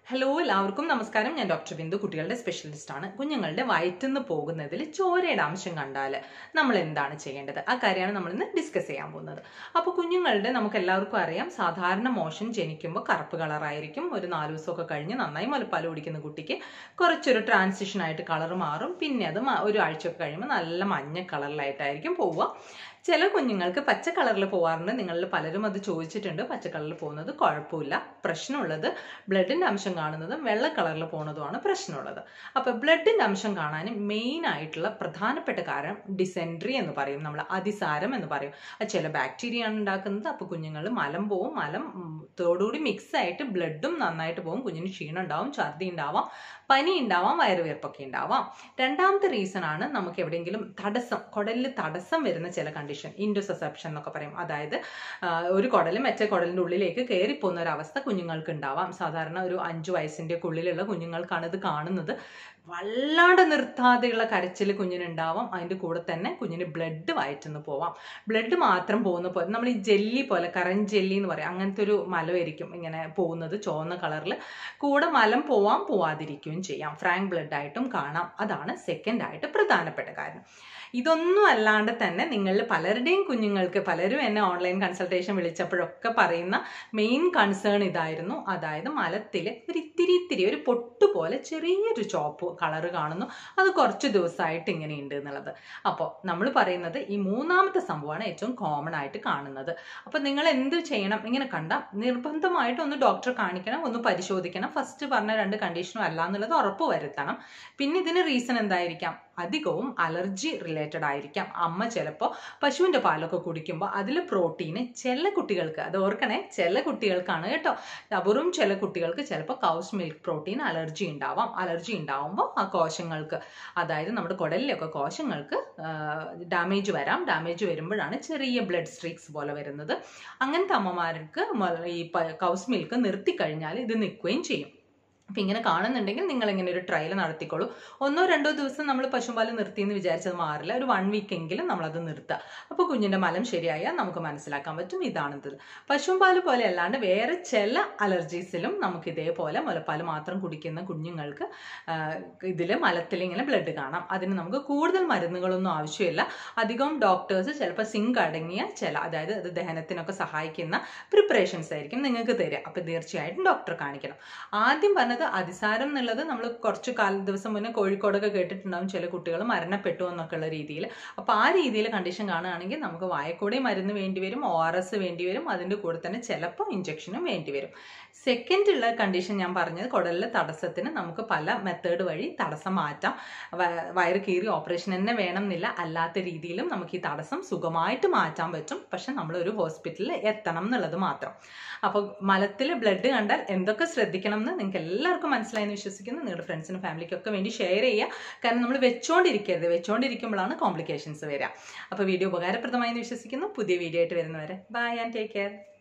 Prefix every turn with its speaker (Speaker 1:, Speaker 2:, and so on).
Speaker 1: Hello എല്ലാവർക്കും നമസ്കാരം. ഞാൻ ഡോക്ടർ ബിന്ദു, കുട്ടികളുടെ സ്പെഷ്യലിസ്റ്റ് ആണ്. കുഞ്ഞുങ്ങളുടെ വയറ്റിന്ന് പോകുന്നതിൽ ചോരയുടെ അംശം കണ്ടാൽ നമ്മൾ എന്താണ് ചെയ്യേണ്ടത്, ആ കാര്യമാണ് നമ്മൾ ഇന്ന് ഡിസ്കസ് ചെയ്യാൻ പോകുന്നത്. അപ്പോൾ കുഞ്ഞുങ്ങളുടെ നമുക്ക് എല്ലാവർക്കും അറിയാം, സാധാരണ മോഷൻ ജനിക്കുമ്പോൾ കറുപ്പ് കളറായിരിക്കും. ഒരു 4 ദിവസമൊക്കെ കഴിഞ്ഞ് നന്നായി മുലപ്പാൽ കുടിക്കുന്ന കുട്ടിക്ക് കുറച്ചൊരു ട്രാൻസിഷൻ ആയിട്ട് കളർ മാറും. പിന്നെ അത് ഒരു ആഴ്ചയൊക്കെ കഴിയുമ്പോൾ നല്ല മഞ്ഞ കളറിലായിട്ടായിരിക്കും പോവുക. ചില കുഞ്ഞുങ്ങൾക്ക് പച്ച കളറിൽ പോകാറുണ്ട്. നിങ്ങളിൽ പലരും അത് ചോദിച്ചിട്ടുണ്ട്. പച്ച കളറിൽ പോകുന്നത് കുഴപ്പമില്ല. പ്രശ്നമുള്ളത് ബ്ലഡിൻ്റെ അംശം കാണുന്നതും വെള്ള കളറിൽ പോകുന്നതുമാണ് പ്രശ്നമുള്ളത്. അപ്പോൾ ബ്ലഡിൻ്റെ അംശം കാണാൻ മെയിൻ ആയിട്ടുള്ള പ്രധാനപ്പെട്ട കാരണം ഡിസെൻട്രി എന്ന് പറയും, നമ്മൾ അതിസാരം എന്ന് പറയും. അത് ചില ബാക്ടീരിയ ആണ് ഉണ്ടാക്കുന്നത്. അപ്പോൾ കുഞ്ഞുങ്ങൾ മലം പോവും. മലത്തോടുകൂടി മിക്സ് ആയിട്ട് ബ്ലഡും നന്നായിട്ട് പോകും. കുഞ്ഞിന് ക്ഷീണം ഉണ്ടാവും, ഛർദി ഉണ്ടാവാം, പനി ഉണ്ടാവാം, വയറുവീർപ്പൊക്കെ ഉണ്ടാവാം. രണ്ടാമത്തെ റീസൺ ആണ് നമുക്ക് എവിടെയെങ്കിലും തടസ്സം, കുടലിൽ തടസ്സം വരുന്ന ചില കണ്ടീഷൻ, ഇൻഡോസെപ്ഷൻ എന്നൊക്കെ പറയും. അതായത് ഒരു കുടലും മറ്റേ കുടലിൻ്റെ ഉള്ളിലേക്ക് കയറിപ്പോകുന്ന ഒരു അവസ്ഥ കുഞ്ഞുങ്ങൾക്ക് ഉണ്ടാവാം. സാധാരണ ഒരു 5 വയസ്സിൻ്റെ ഉള്ളിലുള്ള കുഞ്ഞുങ്ങൾക്കാണ് ഇത് കാണുന്നത്. വല്ലാണ്ട് നിർത്താതെയുള്ള കരച്ചിൽ കുഞ്ഞിനുണ്ടാവാം. അതിൻ്റെ കൂടെ തന്നെ കുഞ്ഞിന് ബ്ലഡ് വയറ്റുന്നു പോവാം. ബ്ലഡ് മാത്രം പോകുന്ന പോലെ, നമ്മൾ ഈ ജെല്ലി പോലെ, കറൻ ജെല്ലി എന്ന് പറയും, അങ്ങനത്തെ ഒരു മലമായിരിക്കും ഇങ്ങനെ പോകുന്നത്, ചുവന്ന കളറിൽ. കൂടെ മലം പോവാം, പോവാതിരിക്കുകയും ചെയ്യാം. ഫ്രാങ്ക് ബ്ലഡ് ആയിട്ടും കാണാം. അതാണ് സെക്കൻഡ് ആയിട്ട് പ്രധാനപ്പെട്ട കാരണം. ഇതൊന്നും അല്ലാണ്ട് തന്നെ നിങ്ങളിൽ പലരുടെയും കുഞ്ഞുങ്ങൾക്ക്, പലരും എന്നെ ഓൺലൈൻ കൺസൾട്ടേഷൻ വിളിച്ചപ്പോഴൊക്കെ പറയുന്ന മെയിൻ കൺസേൺ ഇതായിരുന്നു. അതായത് മലത്തിൽ ഒരു ഇത്തിരി ഒരു പൊട്ടുപോലെ ചെറിയൊരു ചോപ്പ് കളറ് കാണുന്നു, അത് കുറച്ച് ദിവസമായിട്ട് ഇങ്ങനെയുണ്ട് എന്നുള്ളത്. അപ്പോൾ നമ്മൾ പറയുന്നത് ഈ മൂന്നാമത്തെ സംഭവമാണ് ഏറ്റവും കോമൺ ആയിട്ട് കാണുന്നത്. അപ്പോൾ നിങ്ങൾ എന്ത് ചെയ്യണം? ഇങ്ങനെ കണ്ടാൽ നിർബന്ധമായിട്ട് ഒന്ന് ഡോക്ടറെ കാണിക്കണം, ഒന്ന് പരിശോധിക്കണം. ഫസ്റ്റ് പറഞ്ഞ 2 കണ്ടീഷനും അല്ല എന്നുള്ളത് ഉറപ്പ് വരുത്തണം. പിന്നെ ഇതിന് റീസൺ എന്തായിരിക്കാം? അധികവും അലർജി റിലേറ്റഡ് ആയിരിക്കാം. അമ്മ ചിലപ്പോൾ പശുവിൻ്റെ പാലൊക്കെ കുടിക്കുമ്പോൾ അതിൽ പ്രോട്ടീന് ചില കുട്ടികൾക്ക്, അത് ഓർക്കണേ, ചില കുട്ടികൾക്കാണ് കേട്ടോ, അപൂർവം ചില കുട്ടികൾക്ക് ചിലപ്പോൾ കൗസ് മിൽക്ക് പ്രോട്ടീൻ അലർജി ഉണ്ടാവാം. അലർജി ഉണ്ടാവുമ്പോൾ ആ കോശങ്ങൾക്ക്, അതായത് നമ്മുടെ കുടലിലൊക്കെ കോശങ്ങൾക്ക് ഡാമേജ് വരാം. ഡാമേജ് വരുമ്പോഴാണ് ചെറിയ ബ്ലഡ് സ്ട്രീക്സ് പോലെ വരുന്നത്. അങ്ങനത്തെ അമ്മമാർക്ക് ഈ കൗസ് മിൽക്ക് നിർത്തിക്കഴിഞ്ഞാൽ ഇത് നിൽക്കുകയും ചെയ്യും. അപ്പം ഇങ്ങനെ കാണുന്നുണ്ടെങ്കിൽ നിങ്ങൾ ഇങ്ങനെ ഒരു ട്രയൽ നടത്തിക്കോളൂ. 1-2 ദിവസം നമ്മൾ പശുപാൽ നിർത്തിയെന്ന് വിചാരിച്ചത് മാറില്ല. ഒരു 1 വീക്കെങ്കിലും നമ്മളത് നിർത്തുക. അപ്പോൾ കുഞ്ഞിൻ്റെ മലം ശരിയായാൽ നമുക്ക് മനസ്സിലാക്കാൻ പറ്റും ഇതാണിത്. പശുപാൽ പോലെ അല്ലാണ്ട് വേറെ ചില അലർജീസിലും നമുക്ക് ഇതേപോലെ മുലപ്പാൽ മാത്രം കുടിക്കുന്ന കുഞ്ഞുങ്ങൾക്ക് ഇതിൽ മലത്തിൽ ഇങ്ങനെ ബ്ലഡ് കാണാം. അതിന് നമുക്ക് കൂടുതൽ മരുന്നുകളൊന്നും ആവശ്യമില്ല. അധികം ഡോക്ടേഴ്സ് ചിലപ്പോൾ സിങ്ക് അടങ്ങിയ ചില, അതായത് അത് ദഹനത്തിനൊക്കെ സഹായിക്കുന്ന പ്രിപ്പറേഷൻസ് ആയിരിക്കും നിങ്ങൾക്ക് തരിക. അപ്പോൾ തീർച്ചയായിട്ടും ഡോക്ടറെ കാണിക്കണം. ആദ്യം പറഞ്ഞത് അതിസാരം എന്നുള്ളത് നമ്മൾ കുറച്ച് ദിവസം മുന്നേ കോഴിക്കോടൊക്കെ കേട്ടിട്ടുണ്ടാവും, ചില കുട്ടികൾ മരണപ്പെട്ടു എന്നൊക്കെ ഉള്ള രീതിയിൽ. അപ്പോൾ ആ രീതിയിൽ കണ്ടീഷൻ കാണുകയാണെങ്കിൽ നമുക്ക് വായക്കൂടെ മരുന്ന് വേണ്ടി വരും, ORS വേണ്ടി വരും. അതിൻ്റെ കൂടെ തന്നെ ചിലപ്പോൾ ഇഞ്ചക്ഷനും വേണ്ടി വരും. സെക്കൻഡ് ഉള്ള കണ്ടീഷൻ ഞാൻ പറഞ്ഞത്, കുടലിലെ തടസ്സത്തിന് നമുക്ക് പല മെത്തേഡ് വഴി തടസ്സം മാറ്റാം. വയറ് കീറി ഓപ്പറേഷൻ തന്നെ വേണം എന്നില്ല, അല്ലാത്ത രീതിയിലും നമുക്ക് ഈ തടസ്സം സുഖമായിട്ട് മാറ്റാൻ പറ്റും. പക്ഷെ നമ്മൾ ഒരു ഹോസ്പിറ്റലിൽ എത്തണം എന്നുള്ളത് മാത്രം. അപ്പോൾ മലത്തിൽ ബ്ലഡ് കണ്ടാൽ എന്തൊക്കെ ശ്രദ്ധിക്കണം എന്ന് നിങ്ങൾക്ക് എല്ലാവർക്കും മനസ്സിലായെന്ന് വിശ്വസിക്കുന്നു. നിങ്ങളുടെ ഫ്രണ്ട്സിനും ഫാമിലിക്കൊക്കെ വേണ്ടി ഷെയർ ചെയ്യുക. കാരണം നമ്മൾ വെച്ചുകൊണ്ടിരിക്കുമ്പോഴാണ് കോംപ്ലിക്കേഷൻസ് വരിക. അപ്പോൾ വീഡിയോ ഉപകാരപ്രദമായി എന്ന് വിശ്വസിക്കുന്നു. പുതിയ വീഡിയോ ആയിട്ട് വരുന്നവരെ ബൈ ആൻഡ് ടേക്ക് കെയർ.